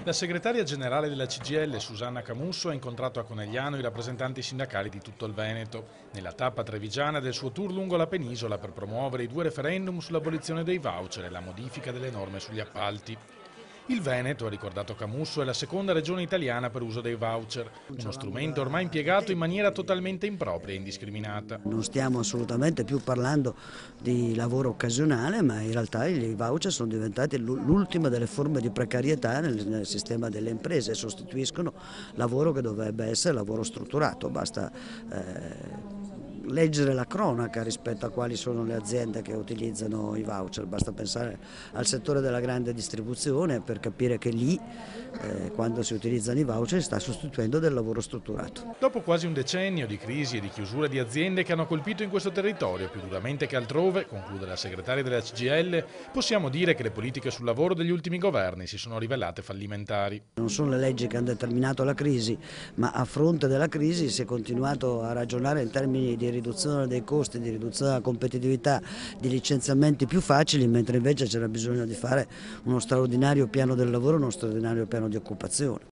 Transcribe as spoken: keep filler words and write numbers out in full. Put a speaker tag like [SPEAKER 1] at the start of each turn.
[SPEAKER 1] La segretaria generale della C G I L, Susanna Camusso, ha incontrato a Conegliano i rappresentanti sindacali di tutto il Veneto, nella tappa trevigiana del suo tour lungo la penisola per promuovere i due referendum sull'abolizione dei voucher e la modifica delle norme sugli appalti. Il Veneto, ha ricordato Camusso, è la seconda regione italiana per uso dei voucher, uno strumento ormai impiegato in maniera totalmente impropria e indiscriminata.
[SPEAKER 2] Non stiamo assolutamente più parlando di lavoro occasionale, ma in realtà i voucher sono diventati l'ultima delle forme di precarietà nel, nel sistema delle imprese, sostituiscono lavoro che dovrebbe essere lavoro strutturato. Basta eh, leggere la cronaca rispetto a quali sono le aziende che utilizzano i voucher, basta pensare al settore della grande distribuzione per capire che lì eh, quando si utilizzano i voucher si sta sostituendo del lavoro strutturato.
[SPEAKER 1] Dopo quasi un decennio di crisi e di chiusura di aziende che hanno colpito in questo territorio più duramente che altrove, conclude la segretaria della C G I L, possiamo dire che le politiche sul lavoro degli ultimi governi si sono rivelate fallimentari.
[SPEAKER 2] Non sono le leggi che hanno determinato la crisi, ma a fronte della crisi si è continuato a ragionare in termini di riduzione dei costi, di riduzione della competitività, di licenziamenti più facili, mentre invece c'era bisogno di fare uno straordinario piano del lavoro, uno straordinario piano di occupazione.